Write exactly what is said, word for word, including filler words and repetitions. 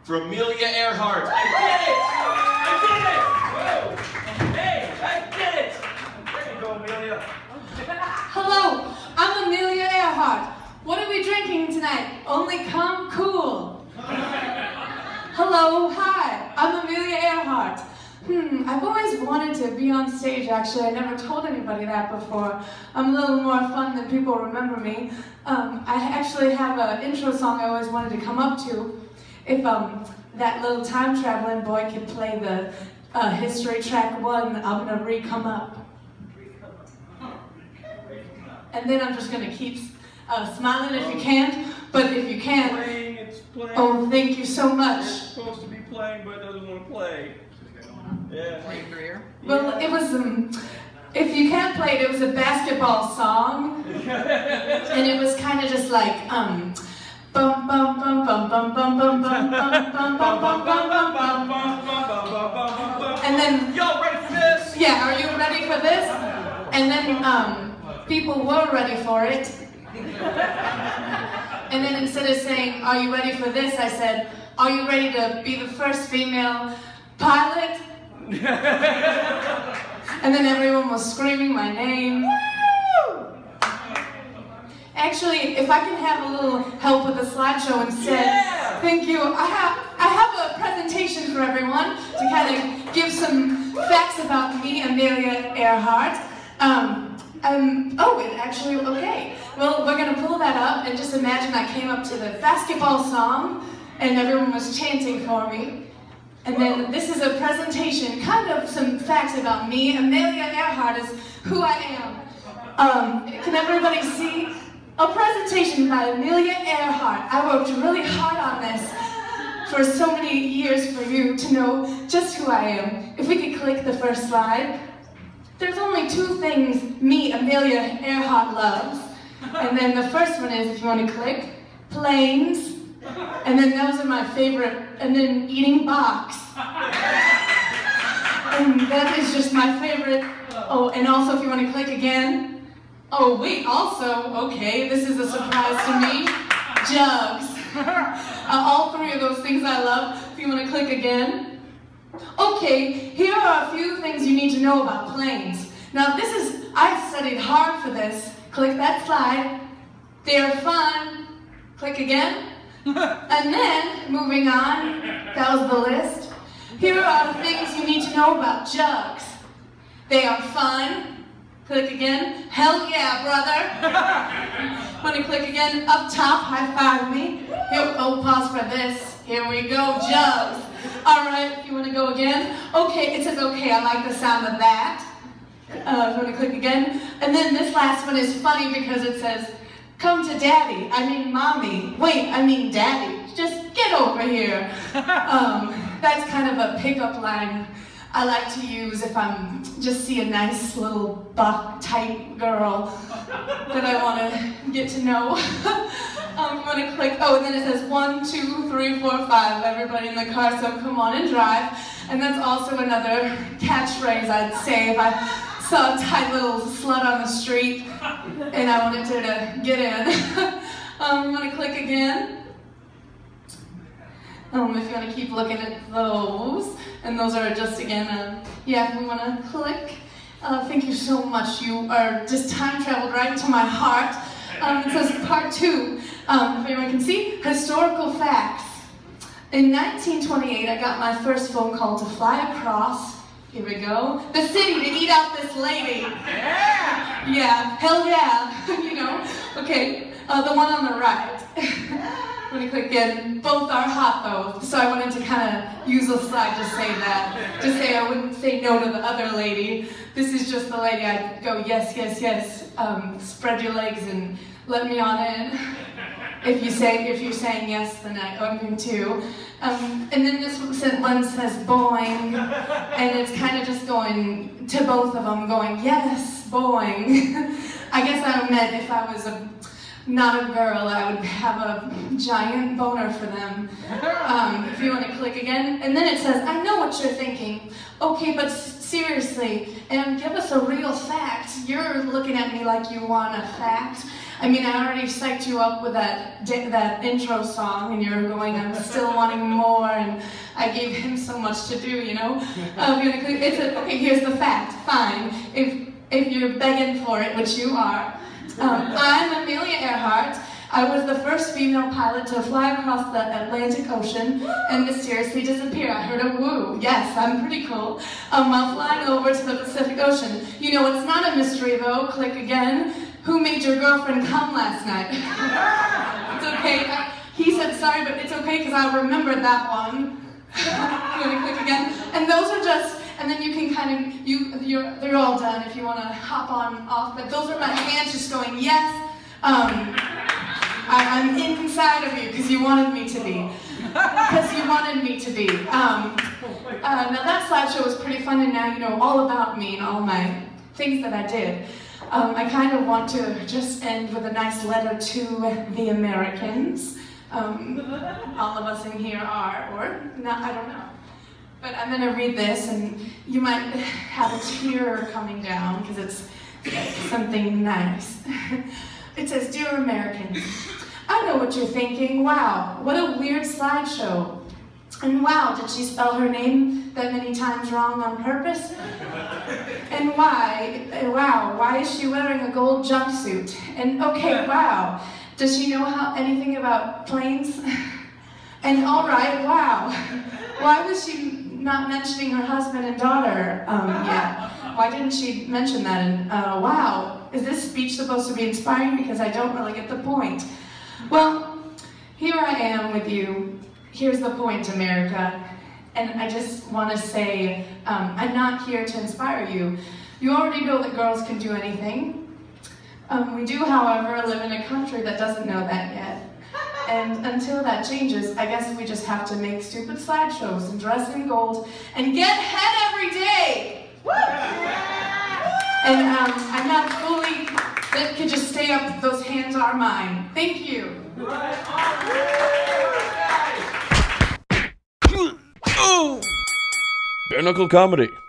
for Amelia Earhart. I did it! I did it! Whoa! Hey, I did it! There you go, Amelia. Hello, I'm Amelia Earhart. What are we drinking tonight? Only Come Cool. Hello, hi, I'm Amelia Earhart. Hmm, I've always wanted to be on stage, actually. I never told anybody that before. I'm a little more fun than people remember me. Um, I actually have an intro song I always wanted to come up to. If um, that little time-traveling boy could play the uh, history track one, I'm gonna re-come up. And then I'm just gonna keep uh, smiling if you can't, but if you can't, Playing, it's playing. Oh, thank you so much. It's supposed to be playing, but it doesn't want to play. Yeah. Well, it was, um, if you can't play it, it was a basketball song, and it was kind of just like, um, bum bum bum bum bum bum bum bum bum bum bum bum bum bum bum, and then, y'all ready for this? Yeah, are you ready for this? And then, um, people were ready for it, and then instead of saying, are you ready for this, I said, are you ready to be the first female pilot? And then everyone was screaming my name. Woo! Actually, if I can have a little help with the slideshow instead. Yeah! Thank you. I have I have a presentation for everyone to kind of give some facts about me, Amelia Earhart. Um, um, oh, it actually, okay. Well, we're gonna pull that up and just imagine I came up to the basketball song and everyone was chanting for me. And then this is a presentation, kind of some facts about me. Amelia Earhart is who I am. Um, can everybody see? A presentation by Amelia Earhart. I worked really hard on this for so many years for you to know just who I am. If we could click the first slide. There's only two things me, Amelia Earhart, loves. And then the first one is, if you want to click, planes. And then those are my favorite, and then eating box. And that is just my favorite. Oh, and also if you want to click again. Oh, wait, also, okay, this is a surprise to me. Jugs. Uh, all three of those things I love. If you want to click again. Okay, here are a few things you need to know about planes. Now this is, I studied hard for this. Click that slide. They're fun. Click again. And then, moving on, that was the list. Here are the things you need to know about jugs. They are fun. Click again. Hell yeah, brother. Want to click again? Up top, high five me. Here, oh, pause for this. Here we go, jugs. All right, you want to go again? Okay, it says okay, I like the sound of that. Uh, you want to click again? And then this last one is funny because it says, come to daddy, I mean mommy. Wait, I mean daddy. Just get over here. Um, that's kind of a pickup line I like to use if I'm just see a nice little buck type girl that I want to get to know. um, I'm going to click, oh, and then it says one, two, three, four, five. Everybody in the car, so come on and drive. And that's also another catchphrase I'd say if I saw a tight little slut on the street and I wanted her to get in. um, I'm going to click again. Um, if you want to keep looking at those, and those are just again, uh, yeah, if we want to click. Uh, thank you so much. You are just time traveled right to my heart. Um, it says part two. Um, if anyone can see, historical facts. In nineteen twenty-eight, I got my first phone call to fly across. Here we go. The city to eat out this lady. Yeah. Yeah. Hell yeah. You know. Okay. Uh, the one on the right. I'm going to click again. Both are hot though, so I wanted to kind of use a slide to say that. To say I wouldn't say no to the other lady. This is just the lady I'd go, yes, yes, yes. Um, spread your legs and let me on in. If you say, if you're saying yes, then I own him too. Um, and then this one says boing, and it's kind of just going to both of them, going yes, boing. I guess I meant if I was a not a girl, I would have a giant boner for them. Um, if you want to click again. And then it says, I know what you're thinking. Okay, but seriously, and give us a real fact. You're looking at me like you want a fact. I mean, I already psyched you up with that that intro song, and you're going, I'm still wanting more, and I gave him so much to do, you know? Um, it's a, okay, here's the fact, fine. If, if you're begging for it, which you are, um, I'm Amelia Earhart. I was the first female pilot to fly across the Atlantic Ocean and mysteriously disappear. I heard a woo. Yes, I'm pretty cool. Um, while flying over to the Pacific Ocean. You know, it's not a mystery though. Click again. Who made your girlfriend come last night? It's okay. He said sorry, but it's okay because I remembered that one. You want to click again? And those are just, and then you can kind of, you, you're, they're all done if you want to hop on off. But those are my hands just going, yes. Um, I, I'm inside of you because you wanted me to be. Because you wanted me to be. Um, uh, now that slideshow was pretty fun, and now you know all about me and all my things that I did. Um, I kind of want to just end with a nice letter to the Americans. Um, all of us in here are, or not, I don't know. But I'm going to read this, and you might have a tear coming down because it's something nice. It says, Dear Americans, I know what you're thinking. Wow, what a weird slideshow. And wow, did she spell her name that many times wrong on purpose? And why, wow, why is she wearing a gold jumpsuit? And okay, wow, does she know how anything about planes? And all right, wow, why was she not mentioning her husband and daughter um, yet? Why didn't she mention that? And uh, wow, is this speech supposed to be inspiring? Because I don't really get the point. Well, here I am with you. Here's the point, America. And I just want to say, um, I'm not here to inspire you. You already know that girls can do anything. Um, we do, however, live in a country that doesn't know that yet. And until that changes, I guess we just have to make stupid slideshows and dress in gold and get head every day. Woo! And um, I'm not fully, that could just stay up, those hands are mine. Thank you. Bare Knuckle Comedy.